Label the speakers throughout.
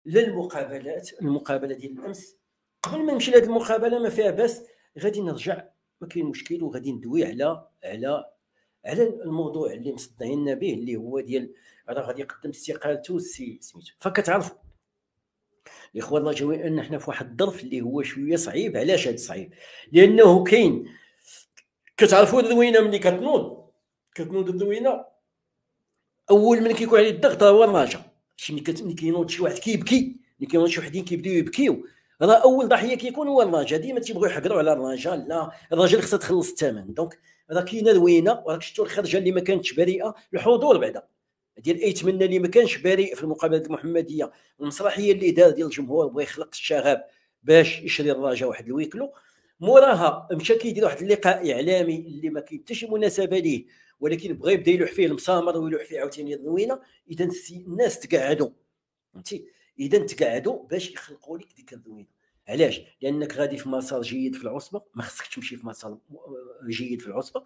Speaker 1: المقابله ديال الامس، قبل ما نمشي لهذه المقابله ما فيها باس، غادي نرجع، ما كاين مشكل، وغادي ندوي على الموضوع اللي مصدعين به، اللي هو ديال راه غادي يقدم استقالته سميتو. فكتعرفوا الاخوان اللاجئين ان حنا في واحد الظرف اللي هو شويه صعيب. علاش هذا صعيب؟ لانه كاين، كتعرفوا الذوينه ملي كتنوض الذوينه، اول من كيكون عليه الضغط هو الراجع. ملي كينوض شي واحد كيبكي، ملي كينوض شي وحدين كيبداو يبكيو، راه اول ضحيه كيكون هو الراجل. ديما تيبغيو يحقروا على الراجل، لا الراجل خصها تخلص الثمن. دونك راه كاينه ذوينه، وراك شفتوا الخرجه اللي ما كانتش بريئه، الحضور بعدا ديال ايتمنى اللي ما كانش بريء في المقابلات المحمديه، المسرحيه اللي دار ديال الجمهور بغى يخلق الشغب باش يشري الرجاء واحد الويكلو. موراها مشى كيدير واحد اللقاء اعلامي اللي ما كاين حتى شي مناسبه ليه، ولكن بغى يبدا يلوح فيه المسامر ويلوح فيه عاوتاني الذوينه. اذا الناس تقعدوا، فهمتي؟ اذا تقعدوا باش يخلقوا لك ديك الذوينه. علاش؟ لانك غادي في مسار جيد في العصبه، ما خصكش تمشي في مسار جيد في العصبه.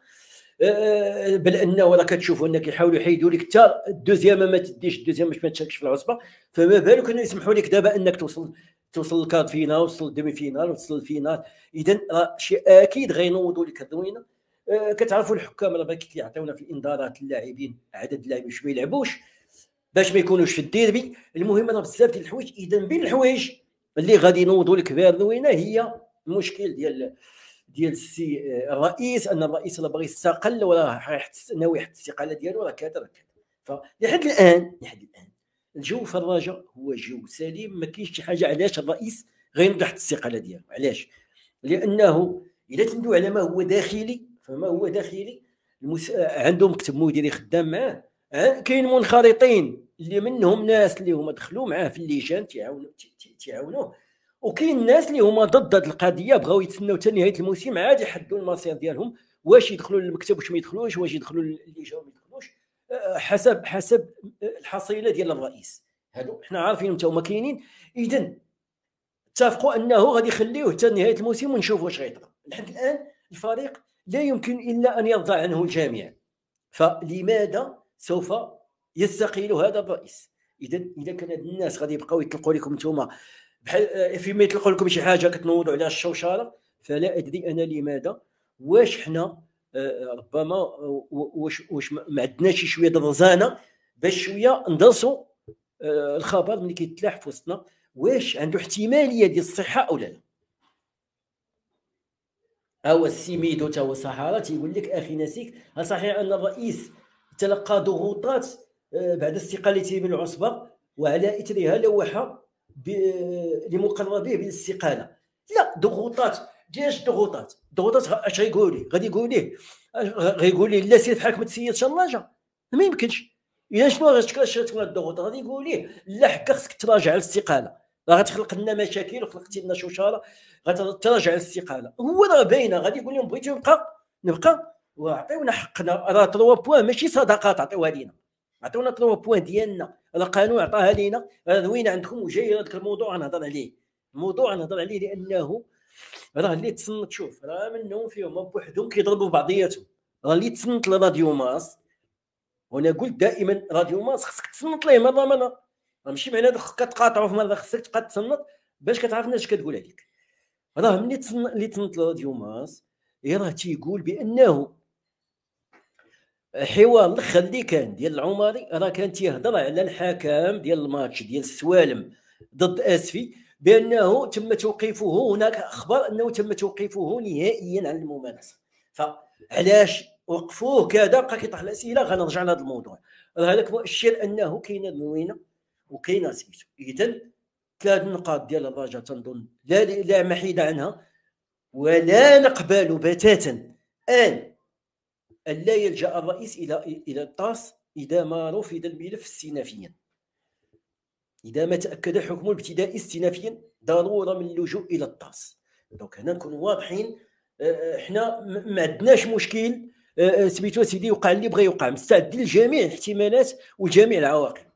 Speaker 1: بل انه راه كتشوفوا ان كيحاولوا يحيدوا لك حتى الدوزيام، ما تديش الدوزيام باش ما تشاركش في العصبه، فما بالك انه يسمحوا لك دابا انك توصل للكارت فينال، وصل للديمي فينال، وصل للفينال. اذا راه شيء اكيد غينوضوا لك الذوينه. كتعرفوا الحكام راه كيعطيونا في الانذارات اللاعبين عدد اللاعبين باش ما يلعبوش، باش ما يكونوش في الديربي. المهم راه بزاف ديال الحوايج. اذا بين الحوايج اللي غادي ينوضوا لك بها الذوينه هي المشكل ديال السي الرئيس، ان الرئيس راه باغي يستقل، وراه ناوي يحط الاستقاله ديالو، راه كذا. فلحد الان الجو في الرجاء هو جو سليم، ما كاينش شي حاجه علاش الرئيس غينوض يحط الاستقاله ديالو. علاش؟ لانه اذا تندوي على ما هو داخلي، فما هو داخلي عنده مكتب مديري خدام معاه، كاين منخرطين اللي منهم ناس اللي هما دخلوا معاه في اللجان تعاونوه، وكاين الناس اللي هما ضد هذه القضيه، بغاو يتسناو حتى نهايه الموسم عاد يحدوا المصير ديالهم، واش يدخلوا للمكتب واش ما يدخلوش، واش يدخلوا للجان وما يدخلوش، حسب الحصيله ديال الرئيس. هادو حنا عارفين حتى هما كاينين. اذا اتفقوا انه غادي يخليوه حتى نهايه الموسم ونشوفوا واش غيطرا. لحد الان الفريق لا يمكن الا ان يرضى عنه الجميع، فلماذا سوف يستقيل هذا الرئيس؟ اذا كان هاد الناس غادي يبقاو يطلقوا لكم نتوما بحال فيما يطلقوا لكم شي حاجه كتنوضوا عليها الشوشره، فلا ادري انا لماذا. واش حنا ربما واش ما عندناش شويه د الرزانه باش شويه ندرسوا الخبر ملي كيتلاح في وسطنا، واش عنده احتماليه ديال الصحه او لا. هو السميدو تا هو صحارى تيقول لك اخي ناسيك، صحيح ان الرئيس تلقى ضغوطات بعد استقالته من العصبه، وعلى اثرها لوح لمقربيه بالاستقاله. لا ضغوطات دياش ضغوطات اش غيقول لي؟ غادي يقول ليه غيقول لي لا سير فحالك ما تسيرش الراجع، ما يمكنش. اذا شنو غتكون الضغوطات؟ غادي يقول ليه لا حكا خصك تراجع على الاستقاله، راه غتخلق لنا مشاكل وخلقتي لنا شوشره، غتراجع على الاستقاله. هو راه باينه، غادي يقول لهم بغيتو نبقى وعطيونا حقنا، راه 3 بوان ماشي صدقات عطيوها لينا، عطيونا 3 بوان ديالنا، راه قانون عطاها لينا، راه ذوينه عندكم. وجاي هذاك الموضوع غنهضر عليه، لانه راه اللي تصنت، شوف راه منهم فيهم بوحدهم كيضربوا بعضياتهم. راه اللي تصنت لراديو ماس، وانا قلت دائما راديو ماس خصك تصنت ليه مره، راه ماشي معناه كتقاطعوا في مره، خصك تبقى تصنت باش كتعرف الناس اش كتقول عليك. راه ملي تصنت لراديو ماس راه تيقول بانه حوار الاخر اللي كان ديال العمري راه كان تيهضر على الحكم ديال الماتش ديال السوالم ضد اسفي، بانه تم توقيفه، هناك اخبار انه تم توقيفه نهائيا عن الممارسه. فعلاش وقفوه كذا؟ بقى كيطرح الاسئله. غنرجع لهذا الموضوع. هذاك مؤشر انه كاينه ذوينه وكاينه سميتو. اذا 3 نقاط ديال الرجاء تنظن لا محيده عنها، ولا نقبل بتاتا ان لا يلجا الرئيس الى الطاس اذا ما رفض الملف استئنافيا. اذا ما تاكد حكمه الابتدائي استئنافيا ضروره من اللجوء الى الطاس. دونك هنا نكونوا واضحين، احنا ما عندناش مشكل. سميتو سيدي، وقع اللي بغى يوقع، مستعدين لجميع الاحتمالات وجميع العواقب.